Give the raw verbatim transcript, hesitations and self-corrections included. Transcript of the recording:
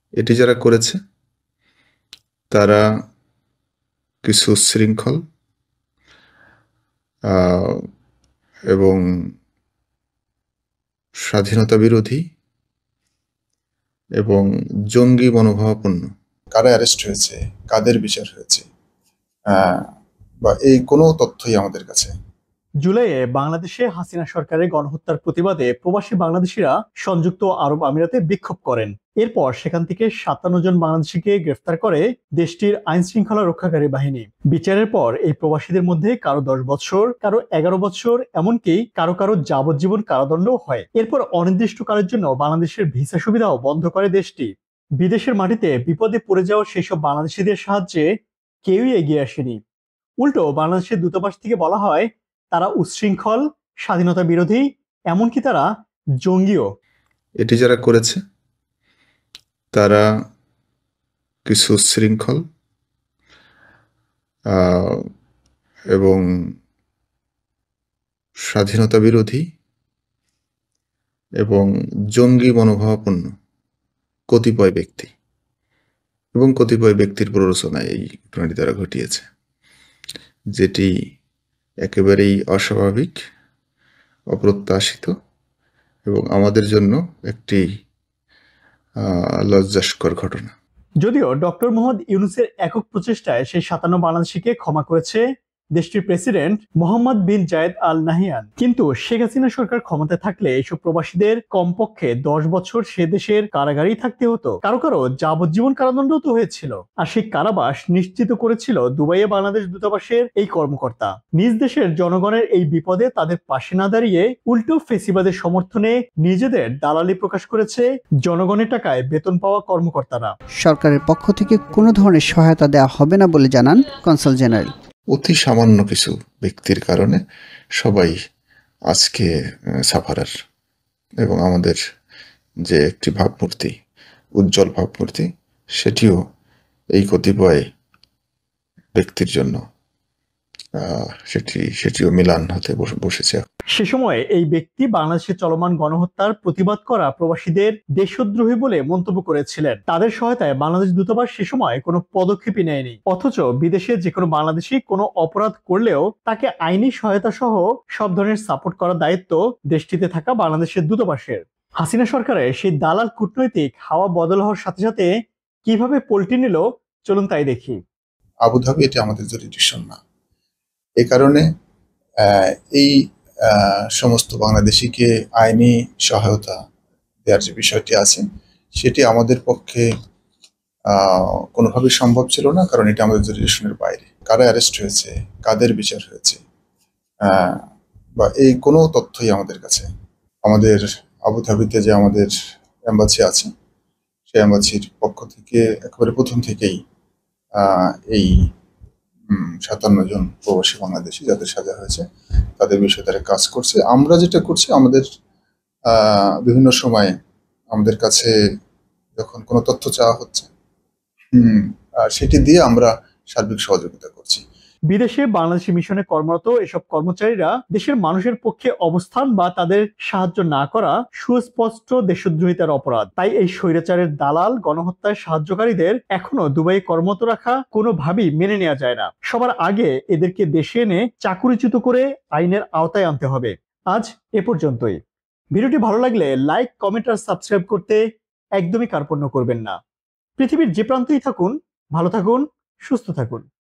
এটি যারা করেছে তারা কিছু উচ্ছৃঙ্খল এবং স্বাধীনতা বিরোধী এবং জঙ্গি মনোভাবাপন্ন। কারা অ্যারেস্ট হয়েছে, কাদের বিচার হয়েছে বা এই কোনো তথ্যই আমাদের কাছে। জুলাইয়ে বাংলাদেশে হাসিনা সরকারের গণহত্যার প্রতিবাদে প্রবাসী বাংলাদেশিরা সংযুক্ত আরব আমিরাতে বিক্ষোভ করেন। এরপর সেখান থেকে সাতান্ন জন বাংলাদেশিকে গ্রেফতার করে দেশটির আইন শৃঙ্খলা রক্ষাকারী বাহিনী। বিচারের পর এই প্রবাসীদের মধ্যে কারো দশ বছর, কারো এগারো বছর, এমনকি কারো কারো যাবজ্জীবন কারাদণ্ড হয়। এরপর অনির্দিষ্টকালের জন্য বাংলাদেশের ভিসা সুবিধাও বন্ধ করে দেশটি। বিদেশের মাটিতে বিপদে পড়ে যাওয়া সেসব বাংলাদেশিদের সাহায্যে কেউই এগিয়ে আসেনি। উল্টো বাংলাদেশের দূতাবাস থেকে বলা হয় তারা উচ্ছৃঙ্খল, স্বাধীনতা বিরোধী, এমনকি তারা জঙ্গিও। এটি যারা করেছে তারা কিছু উচ্ছৃঙ্খল এবং স্বাধীনতা বিরোধী এবং জঙ্গি মনোভাবাপন্ন কতিপয় ব্যক্তি এবং কতিপয় ব্যক্তির প্ররোচনায় এই ঘটনাটি তারা ঘটিয়েছে, যেটি একেবারেই অস্বাভাবিক, অপ্রত্যাশিত এবং আমাদের জন্য একটি লজ্জাস্কর ঘটনা। যদিও ডক্টর মোহাম্মদ ইউনূসের একক প্রচেষ্টায় সেই সাতান্ন বাংলাদেশিকে ক্ষমা করেছে দেশটির president Mohammed bin Zayed Al Nahyan, কিন্তু শেখ হাসিনা সরকার ক্ষমতায় থাকলে এইসব প্রবাসীদের কমপক্ষে দশ বছর সে দেশের কারাগারেই থাকতে হতো। কারো কারো যাবজ্জীবন কারাদণ্ড তো হয়েছিল। আর সেই কারাবাস নিশ্চিত করেছিল দুবাইয়ে বাংলাদেশ দূতাবাসের এই কর্মকর্তা। নিজ দেশের জনগণের এই বিপদে তাদের পাশে না দাঁড়িয়ে উল্টো ফেসিবাদের সমর্থনে নিজেদের দালালি প্রকাশ করেছে জনগণের টাকায় বেতন পাওয়া কর্মকর্তারা। সরকারের পক্ষ থেকে কোনো ধরনের সহায়তা দেওয়া হবে না বলে জানান কনসাল জেনারেল। অতি সামান্য কিছু ব্যক্তির কারণে সবাই আজকে সাফারার, এবং আমাদের যে একটি ভাবমূর্তি, উজ্জ্বল ভাবমূর্তি, সেটিও এই কতিপয় ব্যক্তির জন্য সেটি সেটিও মিলান হতে বসেছে। সে সময় এই ব্যক্তি বাংলাদেশে চলমান গণহত্যার প্রতিবাদ করা প্রবাসীদের দেশদ্রোহী বলে মন্তব্য করেছিলেন। তাদের সহায়তায় বাংলাদেশ দূতাবাস সে সময় কোনো পদক্ষেপই নেয়নি, অথচ বিদেশে যে কোনো বাংলাদেশি কোনো অপরাধ করলেও তাকে আইনি সহায়তা সহ সব ধরনের সাপোর্ট করার দায়িত্ব দেশটিতে থাকা বাংলাদেশের দূতাবাসের। হাসিনা সরকারের সেই দালাল কূটনৈতিক হাওয়া বদল হওয়ার সাথে সাথে কিভাবে পল্টি নিল, চলুন তাই দেখি। আবুধাবি এটি আমাদের জুরিডিকশন না, এ কারণে এই সমস্ত বাংলাদেশিকে আইনি সহায়তা দেওয়ার যে বিষয়টি আছে সেটি আমাদের পক্ষে কোনোভাবেই সম্ভব ছিল না, কারণ এটা আমাদের জুরিডিকশনের বাইরে। কারা অ্যারেস্ট হয়েছে, কাদের বিচার হয়েছে বা এই কোনো তথ্যই আমাদের কাছে। আমাদের আবুধাবিতে যে আমাদের এম্বাসি আছে, সেই এম্বাসির পক্ষ থেকে একেবারে প্রথম থেকেই এই সাতান্ন জন প্রবাসী বাংলাদেশি যাদের সাজা হয়েছে তাদের বিষয়ে তারা কাজ করছে। আমরা যেটা করছি, আমাদের বিভিন্ন সময় আমাদের কাছে যখন কোনো তথ্য চাওয়া হচ্ছে হম সেটি দিয়ে আমরা সার্বিক সহযোগিতা করছি। বিদেশে বাংলাদেশি মিশনে কর্মরত এসব কর্মচারীরা দেশের মানুষের পক্ষে অবস্থান বা তাদের সাহায্য না করা সুস্পষ্ট দেশদ্রোহিতার অপরাধ। তাই এই স্বৈরাচারের দালাল গণহত্যায় সাহায্যকারীদের এখনো দুবাই কর্মরত রাখা কোনোভাবেই মেনে নেওয়া যায় না। সবার আগে এদেরকে দেশে এনে চাকুরিচ্যুত করে আইনের আওতায় আনতে হবে। আজ এ পর্যন্তই। ভিডিওটি ভালো লাগলে লাইক, কমেন্ট আর সাবস্ক্রাইব করতে একদমই কার্পণ্য করবেন না। পৃথিবীর যে প্রান্তেই থাকুন, ভালো থাকুন, সুস্থ থাকুন।